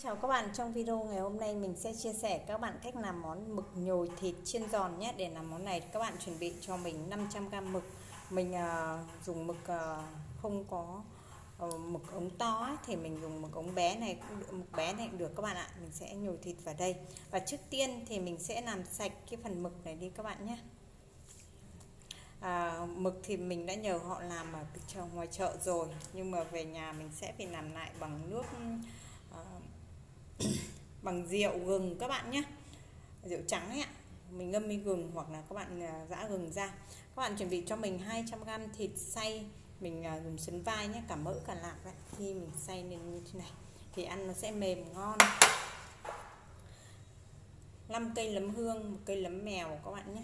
Chào các bạn, trong video ngày hôm nay mình sẽ chia sẻ các bạn cách làm món mực nhồi thịt chiên giòn nhé. Để làm món này các bạn chuẩn bị cho mình 500g mực. Mình dùng mực không có mực ống to ấy, thì mình dùng mực ống bé này cũng được, mực bé này cũng được các bạn ạ. Mình sẽ nhồi thịt vào đây. Và trước tiên thì mình sẽ làm sạch cái phần mực này đi các bạn nhé. Mực thì mình đã nhờ họ làm ở ngoài chợ rồi, nhưng mà về nhà mình sẽ phải làm lại bằng nước bằng rượu gừng các bạn nhé, rượu trắng ấy ạ. Mình ngâm với gừng hoặc là các bạn giã gừng ra. Các bạn chuẩn bị cho mình 200g thịt xay, mình dùng sườn vai nhé, cả mỡ cả lạc đấy. Khi mình xay lên như thế này thì ăn nó sẽ mềm ngon. 5 cây nấm hương, 1 cây nấm mèo các bạn nhé,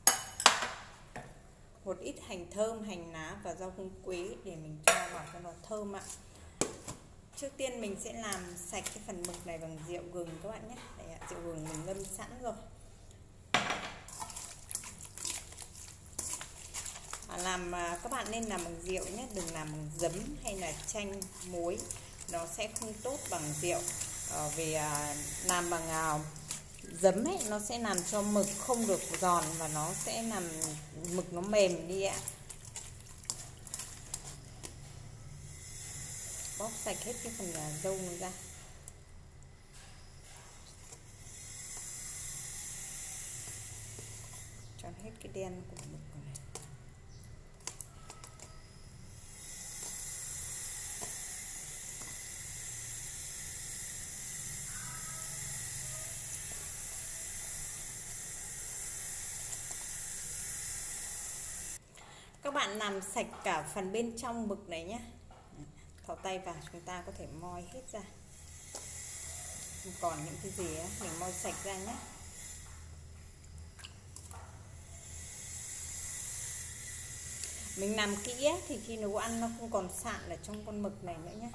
một ít hành thơm, hành lá và rau húng quế để mình cho vào cho nó thơm ạ. Trước tiên mình sẽ làm sạch cái phần mực này bằng rượu gừng các bạn nhé. Đây ạ, rượu gừng mình ngâm sẵn rồi. Các bạn nên làm bằng rượu nhé, đừng làm bằng giấm hay là chanh muối, nó sẽ không tốt bằng rượu. Vì làm bằng giấm ấy nó sẽ làm cho mực không được giòn và nó sẽ làm mực nó mềm đi ạ. Bóc sạch hết cái phần dâu nó ra. Cho hết cái đen của mực này. Các bạn làm sạch cả phần bên trong mực này nhé. Thò tay vào chúng ta có thể moi hết ra, không còn những cái gì ấy, mình moi sạch ra nhé. Mình làm kỹ ấy, thì khi nấu ăn nó không còn sạn ở trong con mực này nữa nhé.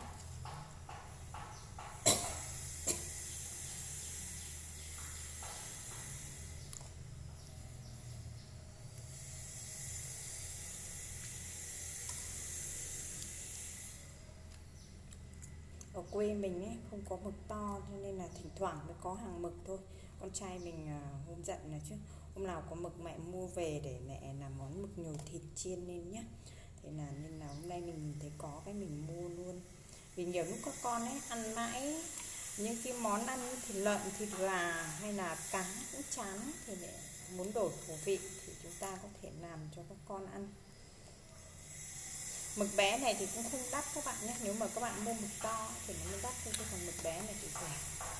Ở quê mình ấy không có mực to cho nên là thỉnh thoảng mới có hàng mực thôi. Con trai mình hôm giận là chứ hôm nào có mực mẹ mua về để mẹ làm món mực nhồi thịt chiên lên nhé. Thế là nên là hôm nay mình thấy có cái mình mua luôn. Vì nhiều lúc các con ấy ăn mãi những cái món ăn như thịt lợn, thịt gà hay là cá cũng chán, thì mẹ muốn đổi khẩu vị thì chúng ta có thể làm cho các con ăn. Mực bé này thì cũng không đắt các bạn nhé. Nếu mà các bạn mua mực to thì nó mới đắt, cái phần mực bé này thì rẻ.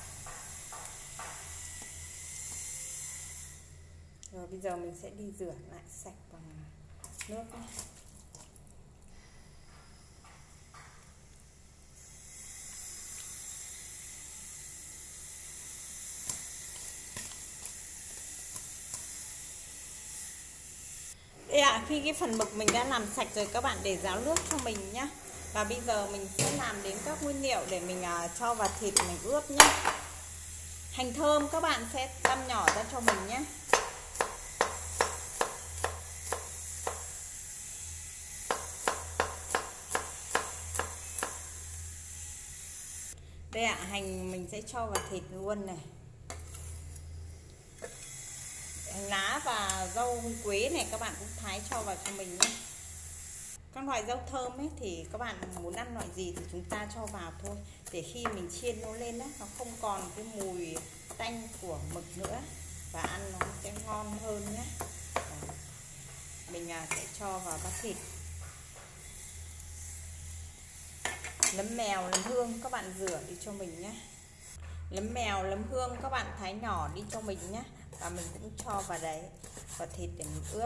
Rồi bây giờ mình sẽ đi rửa lại sạch bằng nước nhé. Đây ạ, khi cái phần mực mình đã làm sạch rồi các bạn để ráo nước cho mình nhé. Và bây giờ mình sẽ làm đến các nguyên liệu để mình cho vào thịt mình ướp nhé. Hành thơm các bạn sẽ băm nhỏ ra cho mình nhé. Đây ạ, hành mình sẽ cho vào thịt luôn này. Hành lá và rau quế này các bạn cũng thái cho vào cho mình nhé. Các loại rau thơm ấy thì các bạn muốn ăn loại gì thì chúng ta cho vào thôi, để khi mình chiên nó lên đó, nó không còn cái mùi tanh của mực nữa và ăn nó sẽ ngon hơn nhé. Mình sẽ cho vào bát thịt. Nấm mèo, nấm hương các bạn rửa đi cho mình nhé. Nấm mèo, nấm hương các bạn thái nhỏ đi cho mình nhé. Và mình cũng cho vào đấy, vào thịt để mình ướp.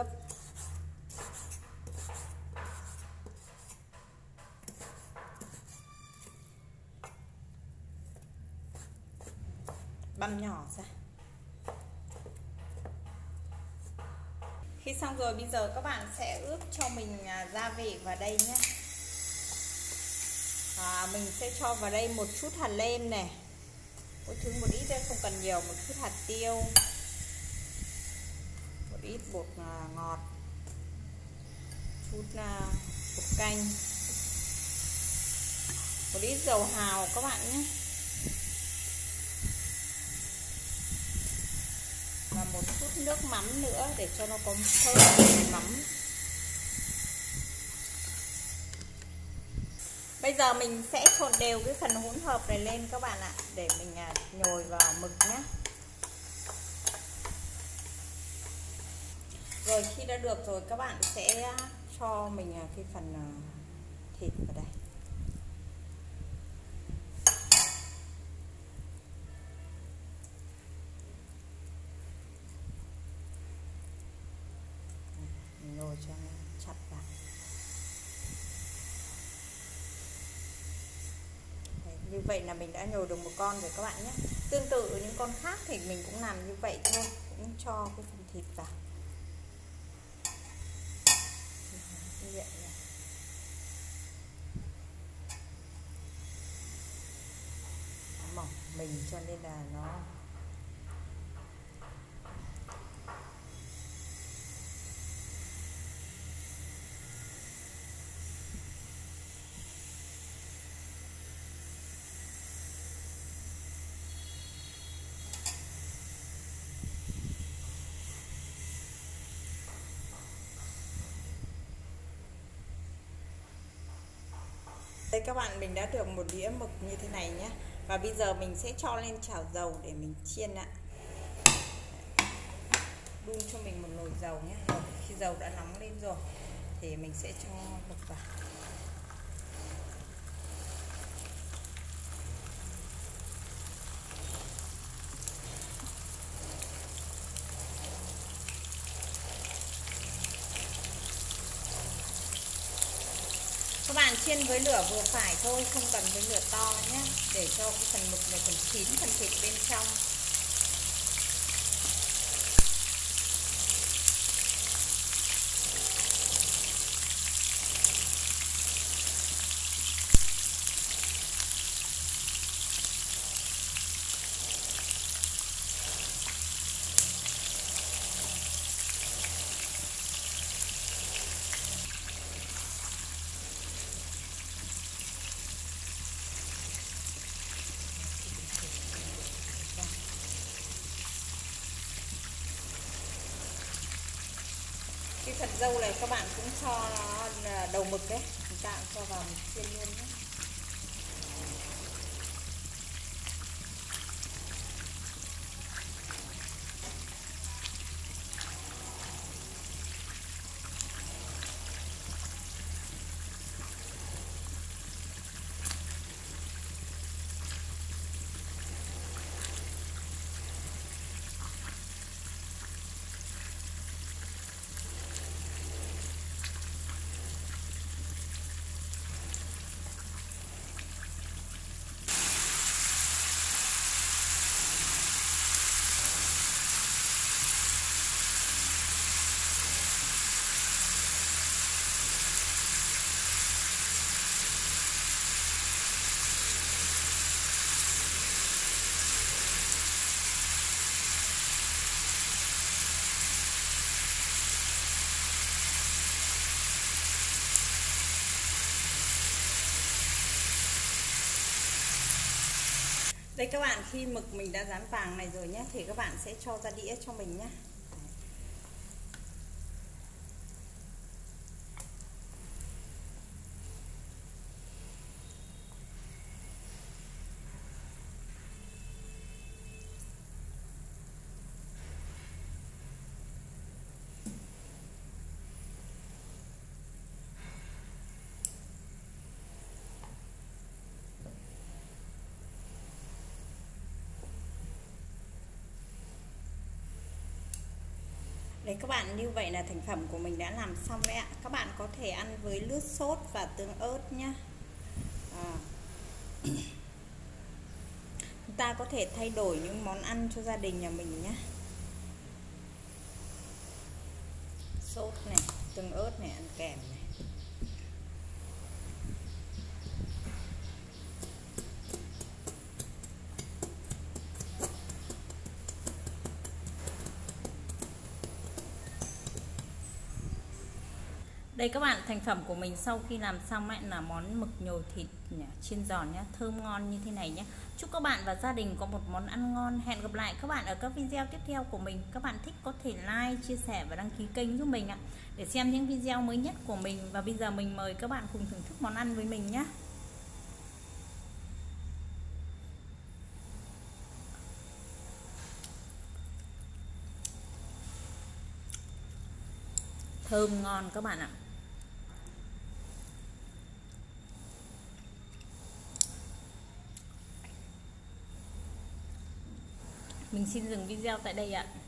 Băm nhỏ ra. Khi xong rồi bây giờ các bạn sẽ ướp cho mình gia vị vào đây nhé. Mình sẽ cho vào đây một chút hạt nêm này, mỗi thứ một ít đây, không cần nhiều, một chút hạt tiêu, một ít bột ngọt, chút bột canh, một ít dầu hào các bạn nhé. một chút nước mắm nữa để cho nó có thơm mắm. Bây giờ mình sẽ trộn đều cái phần hỗn hợp này lên các bạn ạ, để mình nhồi vào mực nhé. Rồi khi đã được rồi các bạn sẽ cho mình cái phần thịt vào đây. Mình nhồi cho nó chặt vào. Như vậy là mình đã nhồi được một con rồi các bạn nhé. Tương tự những con khác thì mình cũng làm như vậy thôi, cũng cho cái phần thịt vào. Như vậy này. Nó mỏng mình cho nên là nó đây các bạn, mình đã được một đĩa mực như thế này nhé. Và bây giờ mình sẽ cho lên chảo dầu để mình chiên ạ. Đun cho mình một nồi dầu nhé. Rồi, khi dầu đã nóng lên rồi thì mình sẽ cho mực vào. Các bạn chiên với lửa vừa phải thôi, không cần với lửa to nhé, để cho cái phần mực này còn chín phần thịt bên trong. Cái phần dâu này các bạn cũng cho nó đầu mực đấy, chúng ta cũng cho vào mình chiên luôn nhé. Đây các bạn, khi mực mình đã rán vàng này rồi nhé, thì các bạn sẽ cho ra đĩa cho mình nhé. Đấy các bạn, như vậy là thành phẩm của mình đã làm xong đấy ạ. Các bạn có thể ăn với lướt sốt và tương ớt nhé. Chúng ta có thể thay đổi những món ăn cho gia đình nhà mình nhé. Sốt này, tương ớt này, ăn kèm này. Đây các bạn, thành phẩm của mình sau khi làm xong ấy là món mực nhồi thịt chiên giòn nhá, thơm ngon như thế này nhé. Chúc các bạn và gia đình có một món ăn ngon. Hẹn gặp lại các bạn ở các video tiếp theo của mình. Các bạn thích có thể like, chia sẻ và đăng ký kênh giúp mình ạ, để xem những video mới nhất của mình. Và bây giờ mình mời các bạn cùng thưởng thức món ăn với mình nhé. Thơm ngon các bạn ạ. Mình xin dừng video tại đây ạ.